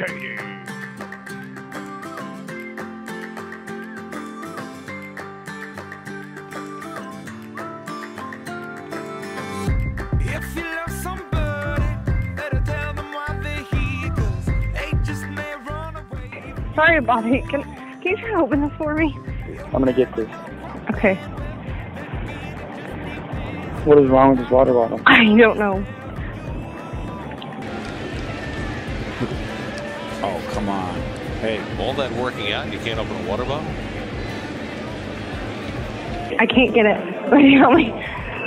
Katy. If you love somebody, better tell them why they're here, 'cause they just may run away. Sorry about it. Can you try to open this for me? I'm gonna get this. Okay. What is wrong with this water bottle? I don't know. Oh, come on. Hey. All that working out, you can't open a water bottle? I can't get it. What do you tell me?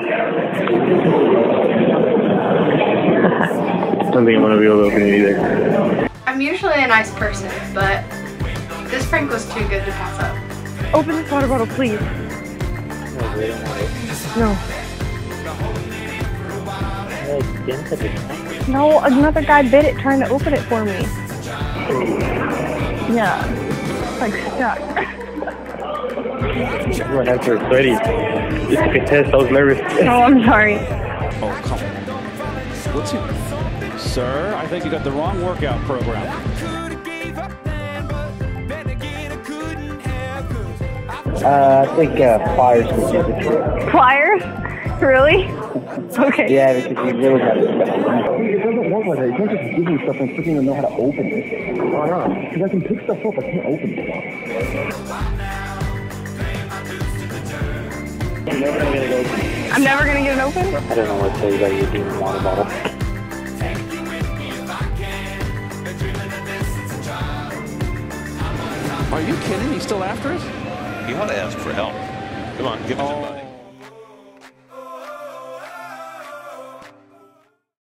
I don't think I'm gonna be able to open it either. I'm usually a nice person, but this prank was too good to pass up. Open this water bottle, please. No. No, another guy bit it trying to open it for me. Yeah. It's like stuck. My hands are sweaty. Just a contest, I was nervous. Oh, I'm sorry. Oh, come on. What's it? Sir, I think you got the wrong workout program. I think pliers would do the trick. Pliers? Really? Okay. Yeah, because you really got to stop. It doesn't work like that. You can't just give me stuff and freaking even know how to open it. Why not? Because I can pick stuff up, I can't open it. I'm never gonna get it open? I don't know what to tell you about your demon water bottle. Are you kidding? He's still after it? You ought to ask for help. Come on, give us a money.